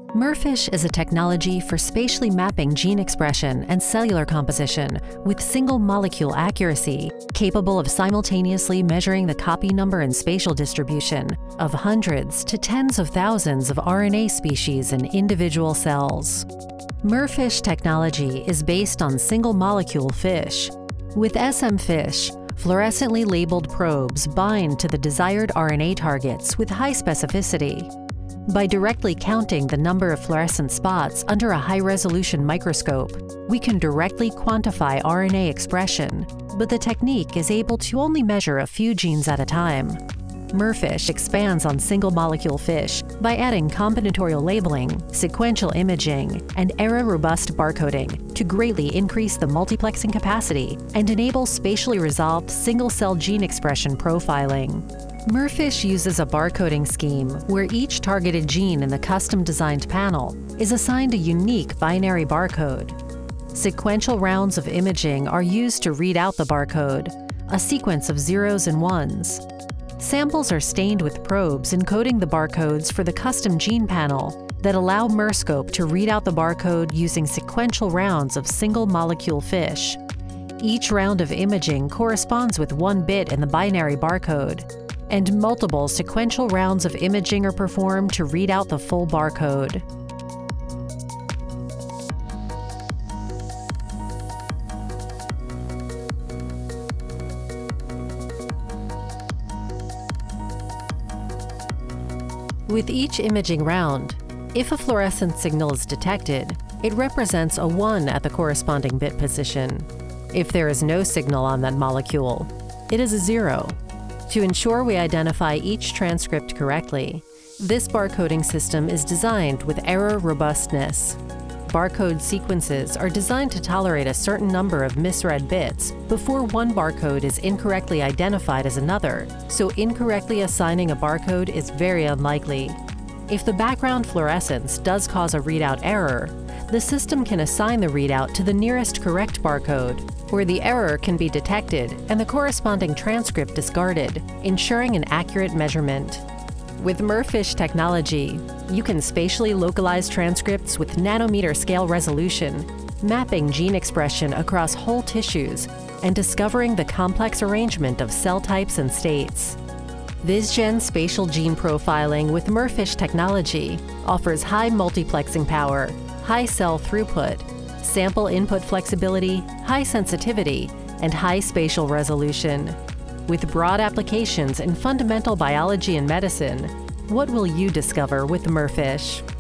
MERFISH is a technology for spatially mapping gene expression and cellular composition with single-molecule accuracy, capable of simultaneously measuring the copy number and spatial distribution of hundreds to tens of thousands of RNA species in individual cells. MERFISH technology is based on single-molecule FISH. With SM-FISH, fluorescently labeled probes bind to the desired RNA targets with high specificity. By directly counting the number of fluorescent spots under a high-resolution microscope, we can directly quantify RNA expression, but the technique is able to only measure a few genes at a time. MERFISH expands on single-molecule FISH by adding combinatorial labeling, sequential imaging, and error-robust barcoding to greatly increase the multiplexing capacity and enable spatially resolved single-cell gene expression profiling. MERFISH uses a barcoding scheme where each targeted gene in the custom-designed panel is assigned a unique binary barcode. Sequential rounds of imaging are used to read out the barcode, a sequence of zeros and ones. Samples are stained with probes encoding the barcodes for the custom gene panel that allow MERScope to read out the barcode using sequential rounds of single-molecule FISH. Each round of imaging corresponds with one bit in the binary barcode, and multiple sequential rounds of imaging are performed to read out the full barcode. With each imaging round, if a fluorescent signal is detected, it represents a 1 at the corresponding bit position. If there is no signal on that molecule, it is a 0. To ensure we identify each transcript correctly, this barcoding system is designed with error robustness. Barcode sequences are designed to tolerate a certain number of misread bits before one barcode is incorrectly identified as another, so incorrectly assigning a barcode is very unlikely. If the background fluorescence does cause a readout error, the system can assign the readout to the nearest correct barcode, where the error can be detected and the corresponding transcript discarded, ensuring an accurate measurement. With MERFISH technology, you can spatially localize transcripts with nanometer scale resolution, mapping gene expression across whole tissues, and discovering the complex arrangement of cell types and states. Vizgen spatial gene profiling with MERFISH technology offers high multiplexing power, high cell throughput, sample input flexibility, high sensitivity, and high spatial resolution. With broad applications in fundamental biology and medicine, what will you discover with MERFISH?